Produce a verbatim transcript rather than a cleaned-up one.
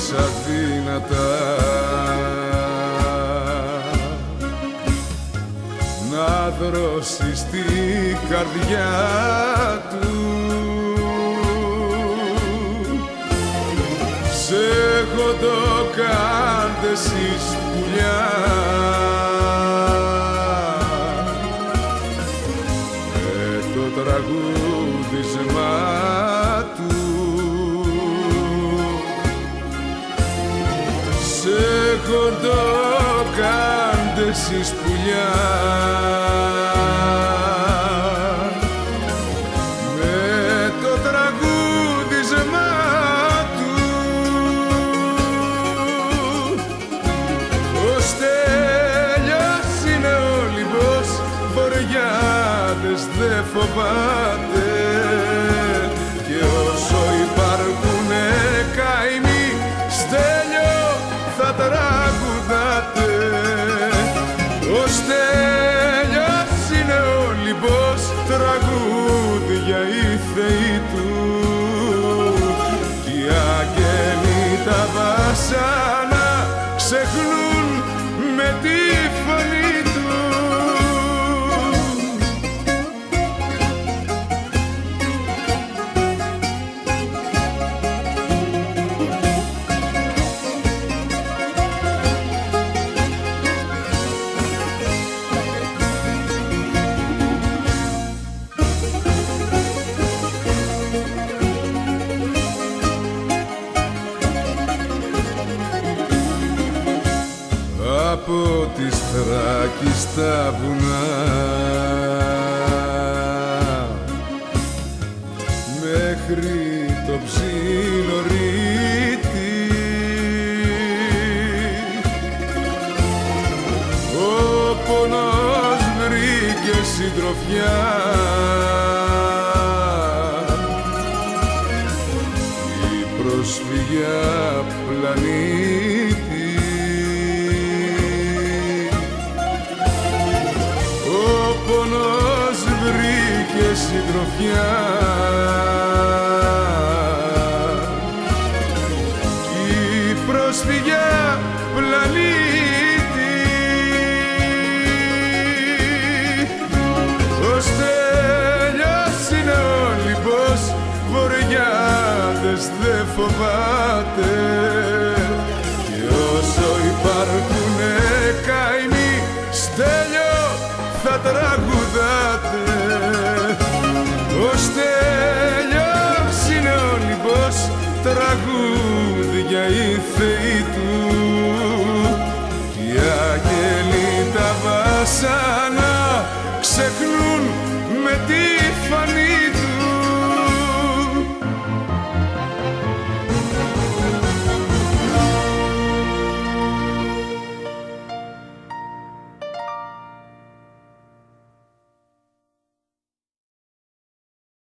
αδύνατα να δρώσει στην καρδιά του. Σε χοντοκάντες εις πουλιά με το τραγούδισμά του. Σε χοντοκάντες εις πουλιά με το τραγούδισμά του. Ο Στέλιος είναι ο Λυμπός, βορειάδες δε φοβάται και όσο υπάρχουνε καημοί Στέλιο θα τραγουδάτε. Ο Στέλιος είναι ο Λυμπός, τραγούδια οι θεοί του κι οι άγγελοι τα βάσανα ξεχνούν με τη φωνή του. Από της Θράκης στα βουνά μέχρι το Ψιλορίτη ο πόνος βρήκε συντροφιά, η προσφυγιά πλανήτη. Ο πόνος βρήκε συντροφιά κι η προσφυγιά πλανήτη. Ο Στέλιος είναι ο Λυμπός, βορειάδες δε φοβάται και όσο υπάρχουν